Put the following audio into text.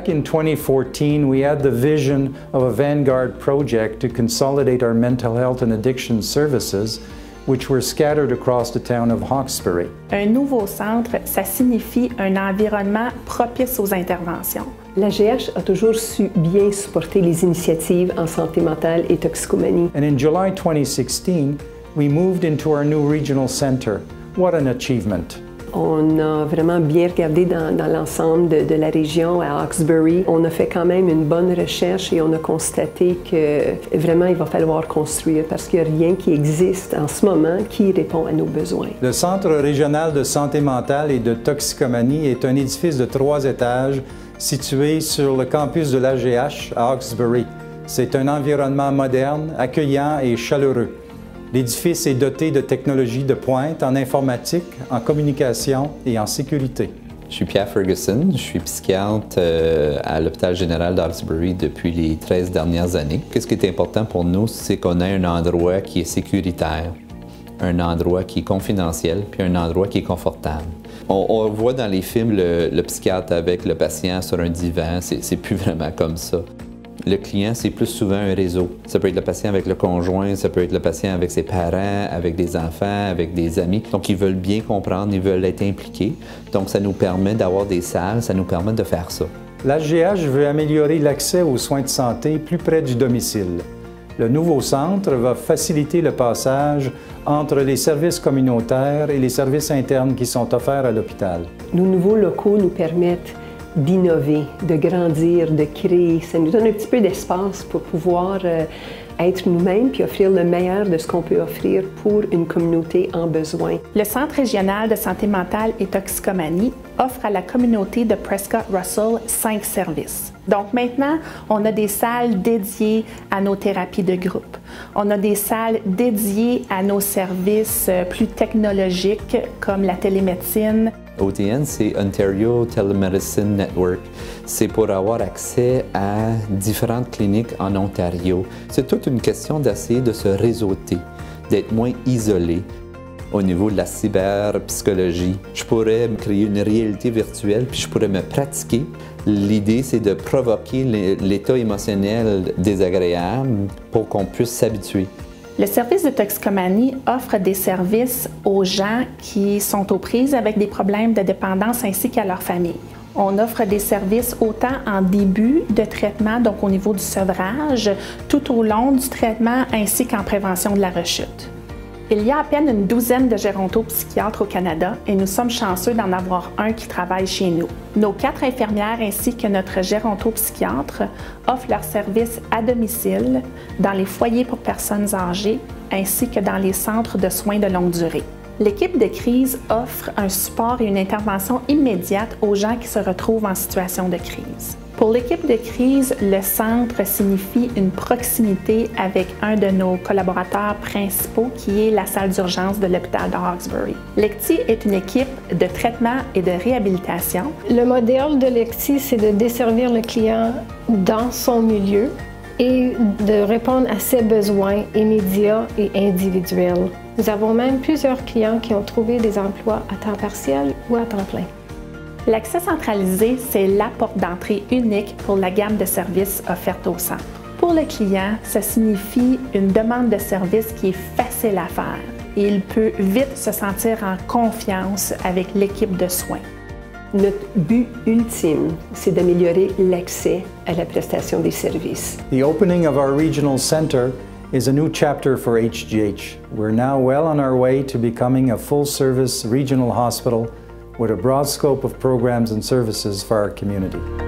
Back in 2014, we had the vision of a vanguard project to consolidate our mental health and addiction services, which were scattered across the town of Hawkesbury. Un nouveau centre, ça signifie un environnement propice aux interventions. L'AGH a toujours su bien supporter les initiatives en santé mentale et toxicomanie. And in July 2016, we moved into our new regional center. What an achievement! On a vraiment bien regardé dans l'ensemble de la région à Hawkesbury. On a fait quand même une bonne recherche et on a constaté que vraiment il va falloir construire parce qu'il n'y a rien qui existe en ce moment qui répond à nos besoins. Le Centre régional de santé mentale et de toxicomanie est un édifice de 3 étages situé sur le campus de l'AGH à Hawkesbury. C'est un environnement moderne, accueillant et chaleureux. L'édifice est doté de technologies de pointe en informatique, en communication et en sécurité. Je suis Pierre Ferguson, je suis psychiatre à l'hôpital général d'Hawkesbury depuis les 13 dernières années. Ce qui est important pour nous, c'est qu'on ait un endroit qui est sécuritaire, un endroit qui est confidentiel, puis un endroit qui est confortable. On voit dans les films le psychiatre avec le patient sur un divan, c'est plus vraiment comme ça. Le client, c'est plus souvent un réseau. Ça peut être le patient avec le conjoint, ça peut être le patient avec ses parents, avec des enfants, avec des amis. Donc, ils veulent bien comprendre, ils veulent être impliqués. Donc, ça nous permet d'avoir des salles, ça nous permet de faire ça. L'AGH veut améliorer l'accès aux soins de santé plus près du domicile. Le nouveau centre va faciliter le passage entre les services communautaires et les services internes qui sont offerts à l'hôpital. Nos nouveaux locaux nous permettent d'innover, de grandir, de créer. Ça nous donne un petit peu d'espace pour pouvoir être nous-mêmes puis offrir le meilleur de ce qu'on peut offrir pour une communauté en besoin. Le Centre régional de santé mentale et toxicomanie offre à la communauté de Prescott-Russell 5 services. Donc maintenant, on a des salles dédiées à nos thérapies de groupe. On a des salles dédiées à nos services plus technologiques comme la télémédecine. OTN, c'est Ontario Telemedicine Network. C'est pour avoir accès à différentes cliniques en Ontario. C'est toute une question d'essayer de se réseauter, d'être moins isolé. Au niveau de la cyberpsychologie, je pourrais me créer une réalité virtuelle puis je pourrais me pratiquer. L'idée, c'est de provoquer l'état émotionnel désagréable pour qu'on puisse s'habituer. Le service de toxicomanie offre des services aux gens qui sont aux prises avec des problèmes de dépendance ainsi qu'à leur famille. On offre des services autant en début de traitement, donc au niveau du sevrage, tout au long du traitement ainsi qu'en prévention de la rechute. Il y a à peine une douzaine de gérontopsychiatres au Canada et nous sommes chanceux d'en avoir un qui travaille chez nous. Nos 4 infirmières ainsi que notre gérontopsychiatre offrent leurs services à domicile, dans les foyers pour personnes âgées ainsi que dans les centres de soins de longue durée. L'équipe de crise offre un support et une intervention immédiate aux gens qui se retrouvent en situation de crise. Pour l'équipe de crise, le centre signifie une proximité avec un de nos collaborateurs principaux qui est la salle d'urgence de l'hôpital de Hawkesbury. L'ECTI est une équipe de traitement et de réhabilitation. Le modèle de l'ECTI, c'est de desservir le client dans son milieu et de répondre à ses besoins immédiats et individuels. Nous avons même plusieurs clients qui ont trouvé des emplois à temps partiel ou à temps plein. L'accès centralisé, c'est la porte d'entrée unique pour la gamme de services offertes au centre. Pour le client, ça signifie une demande de service qui est facile à faire et il peut vite se sentir en confiance avec l'équipe de soins. Notre but ultime, c'est d'améliorer l'accès à la prestation des services. The opening of our regional center is a new chapter for HGH. We're now well on our way to becoming a full-service regional hospital with a broad scope of programs and services for our community.